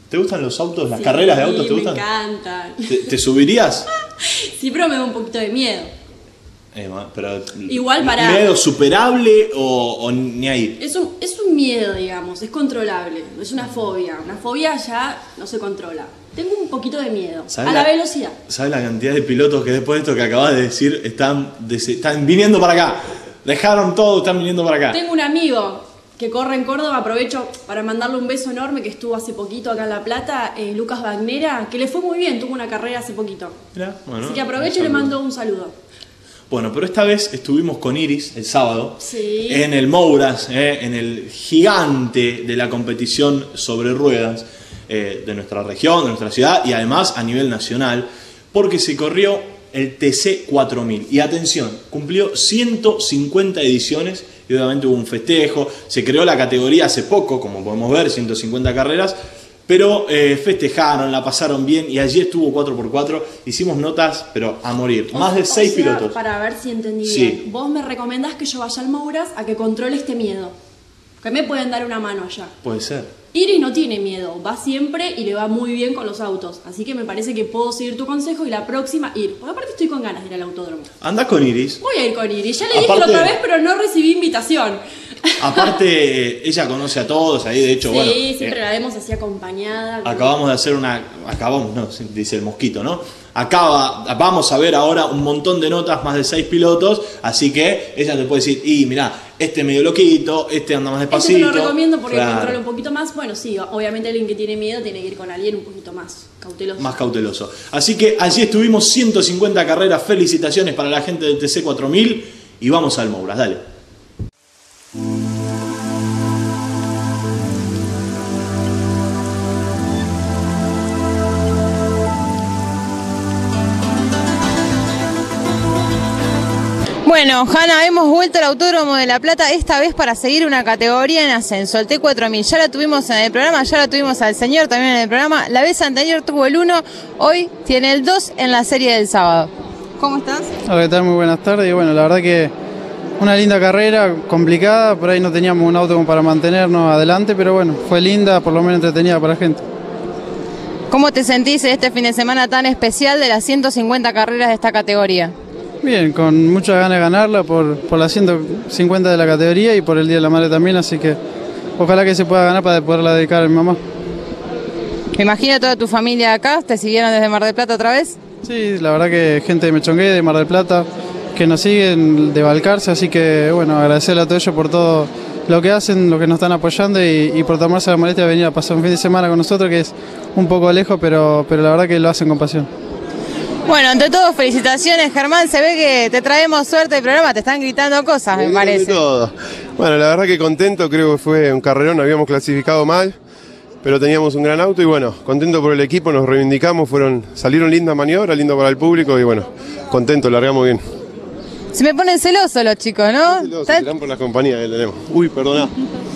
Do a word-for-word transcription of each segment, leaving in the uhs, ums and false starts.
¿Te gustan los autos, las sí, carreras de autos? ¿Te gustan? Me encantan. ¿Te, te subirías? Sí, pero me da un poquito de miedo. Eh, pero, Igual para... ¿Miedo superable o, o ni ahí? Es un, es un miedo, digamos, es controlable, no es una fobia. Una fobia ya no se controla. Tengo un poquito de miedo a la, la velocidad. ¿Sabes la cantidad de pilotos que después de esto que acabas de decir están, están viniendo para acá? Dejaron todo, están viniendo para acá. Tengo un amigo que corre en Córdoba, aprovecho para mandarle un beso enorme, que estuvo hace poquito acá en La Plata, eh, Lucas Bagnera, que le fue muy bien, tuvo una carrera hace poquito. Mirá, bueno, así que aprovecho y le mando un saludo. Bueno, pero esta vez estuvimos con Iris el sábado, sí. en el Mouras, eh, en el gigante de la competición sobre ruedas eh, de nuestra región, de nuestra ciudad y además a nivel nacional, porque se corrió el T C cuatro mil. Y atención, cumplió ciento cincuenta ediciones y obviamente hubo un festejo. Se creó la categoría hace poco, como podemos ver, ciento cincuenta carreras, pero eh, festejaron, la pasaron bien y allí estuvo cuatro por cuatro. Hicimos notas, pero a morir. O Más de seis sea, pilotos. Para ver si entendí sí. bien. Vos me recomendás que yo vaya al Mouras a que controle este miedo. Que me pueden dar una mano allá. Puede ser. Iris no tiene miedo, va siempre y le va muy bien con los autos. Así que me parece que puedo seguir tu consejo y la próxima ir. Porque aparte estoy con ganas de ir al autódromo. ¿Andás con Iris? Voy a ir con Iris. Ya le aparte, dije la otra vez, pero no recibí invitación. Aparte, ella conoce a todos ahí, de hecho, sí, bueno. Sí, siempre eh, la vemos así acompañada. Acabamos de hacer una... Acabamos, no, dice el mosquito, ¿no? Acaba, vamos a ver ahora un montón de notas, más de seis pilotos, así que ella te puede decir, y mirá, este medio loquito, este anda más despacito. Este te lo recomiendo porque claro. controla un poquito más. Bueno, sí, obviamente alguien que tiene miedo tiene que ir con alguien un poquito más cauteloso. Más cauteloso. Así que allí estuvimos, ciento cincuenta carreras, felicitaciones para la gente del T C cuatro mil y vamos al Mouras, dale. Bueno, Hanna, hemos vuelto al Autódromo de La Plata, esta vez para seguir una categoría en ascenso, el T cuatro mil. Ya la tuvimos en el programa, ya la tuvimos al señor también en el programa. La vez anterior tuvo el uno, hoy tiene el dos en la serie del sábado. ¿Cómo estás? Hola, ¿qué tal? Muy buenas tardes. Y bueno, la verdad que una linda carrera, complicada, por ahí no teníamos un auto como para mantenernos adelante, pero bueno, fue linda, por lo menos entretenida para la gente. ¿Cómo te sentís este fin de semana tan especial de las ciento cincuenta carreras de esta categoría? Bien, con muchas ganas de ganarla por, por las ciento cincuenta de la categoría y por el Día de la Madre también, así que ojalá que se pueda ganar para poderla dedicar a mi mamá. Me imagino toda tu familia acá, ¿te siguieron desde Mar del Plata otra vez? Sí, la verdad que gente de Mechongué, de Mar del Plata, que nos siguen de Balcarce, así que bueno, agradecerle a todos ellos por todo lo que hacen, lo que nos están apoyando y, y por tomarse la molestia de venir a pasar un fin de semana con nosotros, que es un poco lejos, pero, pero la verdad que lo hacen con pasión. Bueno, ante todo, felicitaciones, Germán. Se ve que te traemos suerte del programa, te están gritando cosas, me, me parece. De todo. Bueno, la verdad que contento, creo que fue un carrerón, habíamos clasificado mal, pero teníamos un gran auto y bueno, contento por el equipo, nos reivindicamos, fueron, salieron lindas maniobras, lindo para el público y bueno, contento, largamos bien. Se me ponen celosos los chicos, ¿no? Celosos, serán por las compañías que tenemos. Uy, perdona.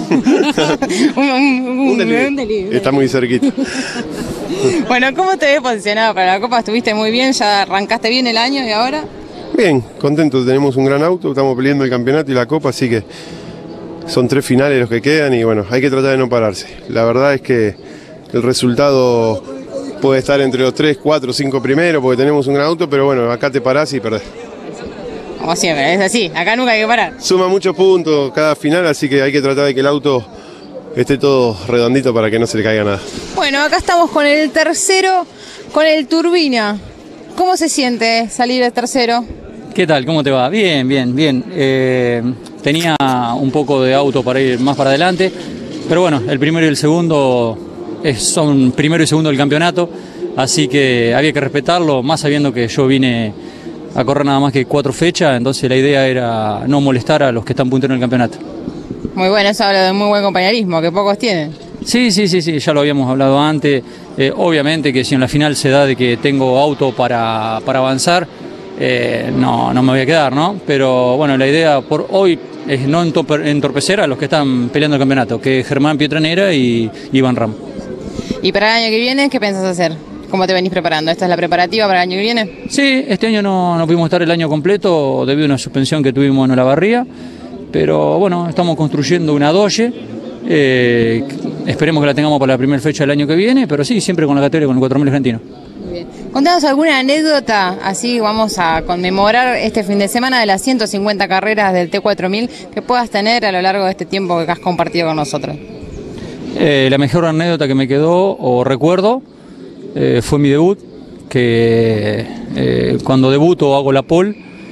un, un, un, un delirio. Está muy cerquita. Bueno, ¿cómo te ves posicionado para la Copa? Estuviste muy bien, ya arrancaste bien el año y ahora. Bien, contento, tenemos un gran auto, estamos peleando el campeonato y la Copa, así que son tres finales los que quedan y bueno, hay que tratar de no pararse. La verdad es que el resultado puede estar entre los tres, cuatro, cinco primeros porque tenemos un gran auto, pero bueno, acá te parás y perdés. Como siempre, es así, acá nunca hay que parar. Suma muchos puntos cada final, así que hay que tratar de que el auto esté todo redondito para que no se le caiga nada. Bueno, acá estamos con el tercero, con el Turbina. ¿Cómo se siente salir el tercero? ¿Qué tal? ¿Cómo te va? Bien, bien, bien. Eh, tenía un poco de auto para ir más para adelante, pero bueno, el primero y el segundo es, son primero y segundo del campeonato, así que había que respetarlo, más sabiendo que yo vine a correr nada más que cuatro fechas, entonces la idea era no molestar a los que están punteros en el campeonato. Muy bueno, eso habla de muy buen compañerismo, que pocos tienen. Sí, sí, sí, sí, ya lo habíamos hablado antes. Eh, obviamente que si en la final se da de que tengo auto para, para avanzar, eh, no, no me voy a quedar, ¿no? Pero bueno, la idea por hoy es no entorpecer a los que están peleando el campeonato, que es Germán Pietranera y Iván Ram. ¿Y para el año que viene qué pensás hacer? ¿Cómo te venís preparando? ¿Esta es la preparativa para el año que viene? Sí, este año no, no pudimos estar el año completo debido a una suspensión que tuvimos en Olavarría, pero bueno, estamos construyendo una Dodge, eh, esperemos que la tengamos para la primera fecha del año que viene, pero sí, siempre con la categoría, con el cuatro mil argentino. Muy bien. Contanos alguna anécdota, así vamos a conmemorar este fin de semana de las ciento cincuenta carreras del T cuatro mil que puedas tener a lo largo de este tiempo que has compartido con nosotros. Eh, la mejor anécdota que me quedó o recuerdo eh, fue mi debut, que eh, cuando debuto hago la pole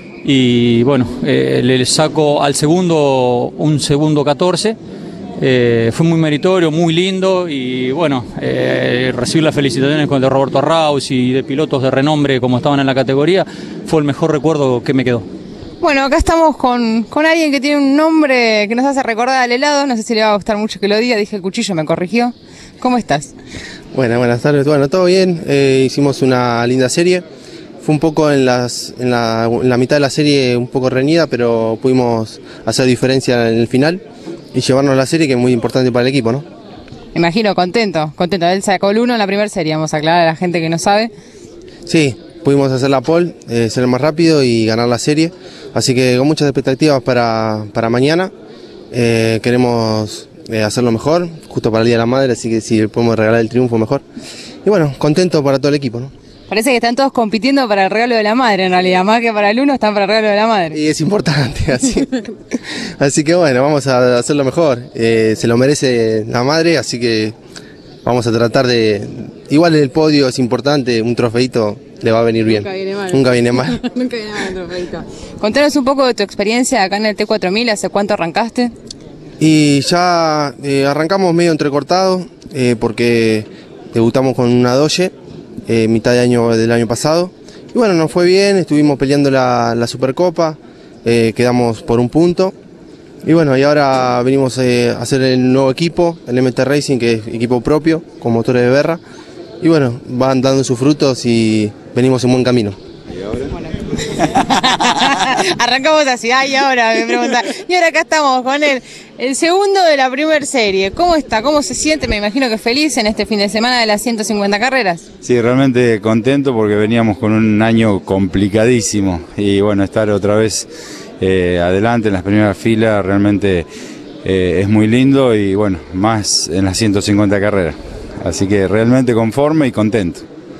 y bueno, eh, le saco al segundo un segundo catorce. Eh, fue muy meritorio, muy lindo y bueno, eh, recibir las felicitaciones con el de Roberto Arrauz y de pilotos de renombre como estaban en la categoría fue el mejor recuerdo que me quedó. Bueno, acá estamos con, con alguien que tiene un nombre que nos hace recordar al helado, no sé si le va a gustar mucho que lo diga, dije el cuchillo, me corrigió. ¿Cómo estás? Bueno, buenas tardes, bueno, todo bien, eh, hicimos una linda serie, fue un poco en, las, en, la, en la mitad de la serie un poco reñida, pero pudimos hacer diferencia en el final y llevarnos la serie, que es muy importante para el equipo, ¿no? Me imagino, contento, contento. Él sacó el uno en la primera serie, vamos a aclarar a la gente que no sabe. Sí, pudimos hacer la pole, eh, ser el más rápido y ganar la serie, así que con muchas expectativas para, para mañana. Eh, queremos eh, hacerlo mejor, justo para el Día de la Madre, así que si podemos regalar el triunfo mejor. Y bueno, contento para todo el equipo, ¿no? Parece que están todos compitiendo para el regalo de la madre, en realidad, más que para el uno, están para el regalo de la madre. Y es importante, así, así que bueno, vamos a hacerlo mejor. Eh, se lo merece la madre, así que vamos a tratar de... Igual el podio es importante, un trofeito le va a venir bien. Nunca viene mal. Nunca viene mal. Nunca viene mal un trofeito. Contanos un poco de tu experiencia acá en el T cuatro mil, ¿hace cuánto arrancaste? Y ya eh, arrancamos medio entrecortado, eh, porque debutamos con una Doge, eh, mitad de año del año pasado. Y bueno, nos fue bien, estuvimos peleando la, la Supercopa, eh, quedamos por un punto. Y bueno, y ahora venimos eh, a hacer el nuevo equipo, el M T Racing, que es equipo propio, con motores de Berra. Y bueno, van dando sus frutos y venimos en buen camino. ¿Y ahora? Bueno. Arrancamos así, ay, ahora me preguntan. Y ahora acá estamos con él, el segundo de la primera serie. ¿Cómo está? ¿Cómo se siente? Me imagino que feliz en este fin de semana de las ciento cincuenta carreras. Sí, realmente contento porque veníamos con un año complicadísimo y bueno, estar otra vez eh, adelante en las primeras filas realmente eh, es muy lindo y bueno, más en las ciento cincuenta carreras. Así que realmente conforme y contento.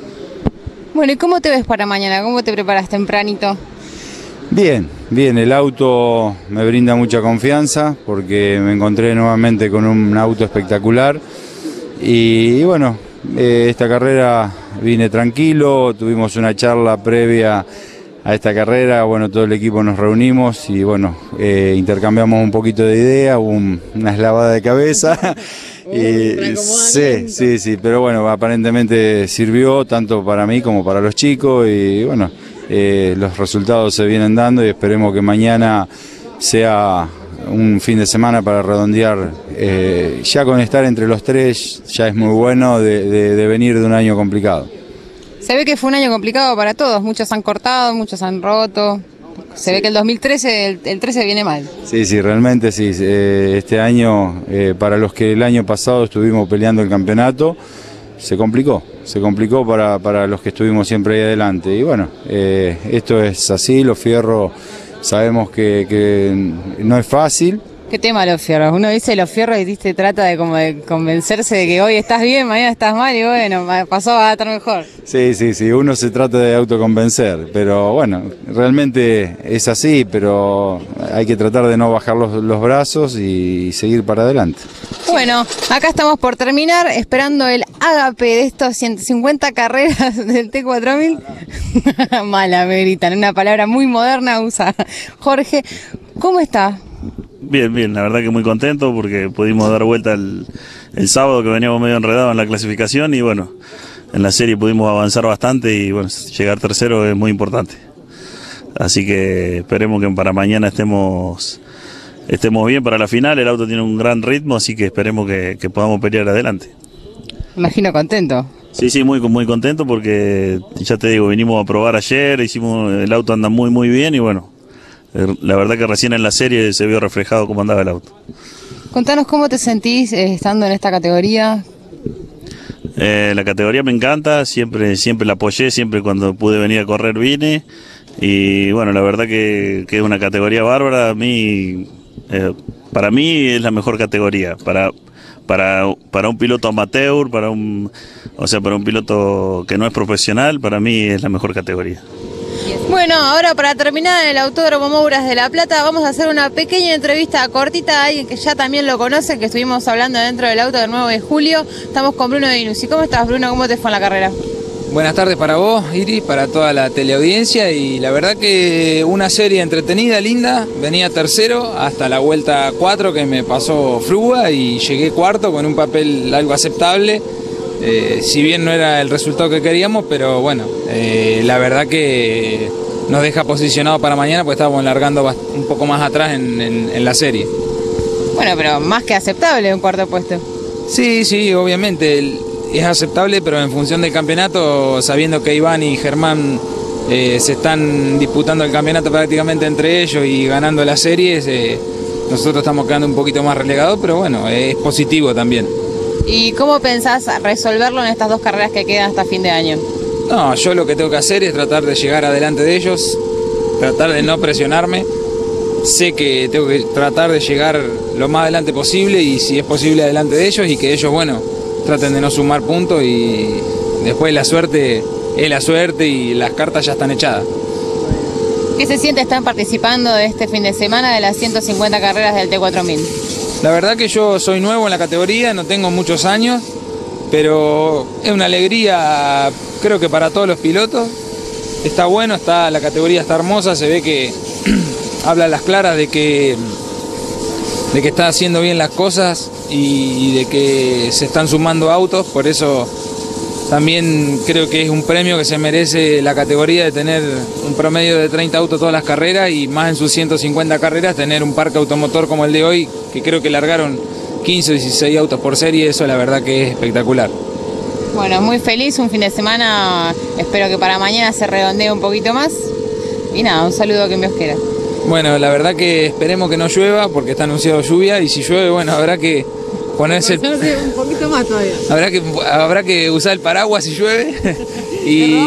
Bueno, ¿y cómo te ves para mañana? ¿Cómo te preparas tempranito? Bien, bien, el auto me brinda mucha confianza porque me encontré nuevamente con un auto espectacular y, y bueno, eh, esta carrera vine tranquilo, tuvimos una charla previa a esta carrera, bueno, todo el equipo nos reunimos y bueno, eh, intercambiamos un poquito de idea, un, una eslavada de cabeza. Y, sí, sí, sí, pero bueno, aparentemente sirvió tanto para mí como para los chicos y bueno, eh, los resultados se vienen dando y esperemos que mañana sea un fin de semana para redondear, eh, ya con estar entre los tres ya es muy bueno de, de, de venir de un año complicado. Se ve que fue un año complicado para todos, muchos han cortado, muchos han roto. Se ve que el dos mil trece, el, el trece viene mal. Sí, sí, realmente sí. Eh, este año, eh, para los que el año pasado estuvimos peleando el campeonato, se complicó. Se complicó para, para los que estuvimos siempre ahí adelante. Y bueno, eh, esto es así, los fierros sabemos que, que no es fácil. ¿Qué tema los fierros? Uno dice los fierros y dice, trata de como de convencerse de que hoy estás bien, mañana estás mal y bueno, pasó va a estar mejor. Sí, sí, sí, uno se trata de autoconvencer, pero bueno, realmente es así, pero hay que tratar de no bajar los, los brazos y seguir para adelante. Bueno, acá estamos por terminar, esperando el ágape de estos ciento cincuenta carreras del T cuatro mil. Mala, me gritan, una palabra muy moderna usa Jorge. ¿Cómo está? Bien, bien, la verdad que muy contento porque pudimos dar vuelta el, el sábado que veníamos medio enredados en la clasificación y bueno, en la serie pudimos avanzar bastante y bueno, llegar tercero es muy importante. Así que esperemos que para mañana estemos, estemos bien para la final, el auto tiene un gran ritmo, así que esperemos que, que podamos pelear adelante. Me imagino contento. Sí, sí, muy, muy contento porque ya te digo, vinimos a probar ayer, hicimos, el auto anda muy muy bien y bueno, la verdad que recién en la serie se vio reflejado cómo andaba el auto. Contanos cómo te sentís eh, estando en esta categoría. Eh, la categoría me encanta, siempre, siempre la apoyé, siempre cuando pude venir a correr vine. Y bueno, la verdad que, que es una categoría bárbara. A mí, eh, para mí es la mejor categoría. Para, para, para un piloto amateur, para un, o sea, para un piloto que no es profesional, para mí es la mejor categoría. Bueno, ahora para terminar en el Autódromo Mouras de La Plata vamos a hacer una pequeña entrevista cortita a alguien que ya también lo conocen, que estuvimos hablando dentro del auto del nueve de julio. Estamos con Bruno Dinuzzi. ¿Cómo estás, Bruno? ¿Cómo te fue en la carrera? Buenas tardes para vos, Iris, para toda la teleaudiencia, y la verdad que una serie entretenida, linda. Venía tercero hasta la vuelta cuatro que me pasó Fruga y llegué cuarto con un papel algo aceptable. Eh, si bien no era el resultado que queríamos, pero bueno, eh, la verdad que nos deja posicionado para mañana, porque estábamos largando un poco más atrás en, en, en la serie. Bueno, pero más que aceptable un cuarto puesto. Sí, sí, obviamente el, es aceptable, pero en función del campeonato, sabiendo que Iván y Germán eh, se están disputando el campeonato prácticamente entre ellos y ganando las series, eh, nosotros estamos quedando un poquito más relegados, pero bueno, es positivo también. ¿Y cómo pensás resolverlo en estas dos carreras que quedan hasta fin de año? No, yo lo que tengo que hacer es tratar de llegar adelante de ellos, tratar de no presionarme. Sé que tengo que tratar de llegar lo más adelante posible y si es posible adelante de ellos, y que ellos, bueno, traten de no sumar puntos, y después la suerte es la suerte y las cartas ya están echadas. ¿Qué se siente estar participando de este fin de semana de las ciento cincuenta carreras del T cuatro mil? La verdad que yo soy nuevo en la categoría, no tengo muchos años, pero es una alegría, creo que para todos los pilotos. Está bueno, está, la categoría está hermosa, se ve que habla a las claras de que, de que está haciendo bien las cosas y, y de que se están sumando autos, por eso también creo que es un premio que se merece la categoría de tener un promedio de treinta autos todas las carreras, y más en sus ciento cincuenta carreras tener un parque automotor como el de hoy, que creo que largaron quince o dieciséis autos por serie. Eso la verdad que es espectacular. Bueno, muy feliz, un fin de semana, espero que para mañana se redondee un poquito más, y nada, un saludo a quien Dios quiera. Bueno, la verdad que esperemos que no llueva, porque está anunciado lluvia, y si llueve, bueno, habrá que ponerse el... un poquito más todavía. Habrá que, habrá que usar el paraguas si llueve. Y...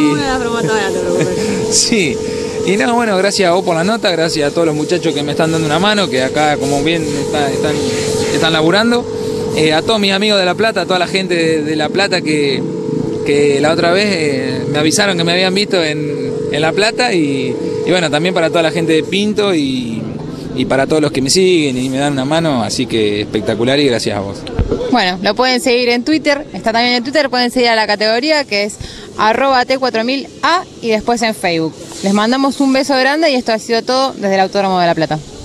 sí. Y no, bueno, gracias a vos por la nota, gracias a todos los muchachos que me están dando una mano, que acá como bien está, están, están laburando. Eh, a todos mis amigos de La Plata, a toda la gente de, de La Plata que, que la otra vez eh, me avisaron que me habían visto en, en La Plata, y, y bueno, también para toda la gente de Pinto y... y para todos los que me siguen y me dan una mano, así que espectacular, y gracias a vos. Bueno, lo pueden seguir en Twitter, está también en Twitter, pueden seguir a la categoría que es arroba T cuatro mil A, y después en Facebook. Les mandamos un beso grande y esto ha sido todo desde el Autódromo de La Plata.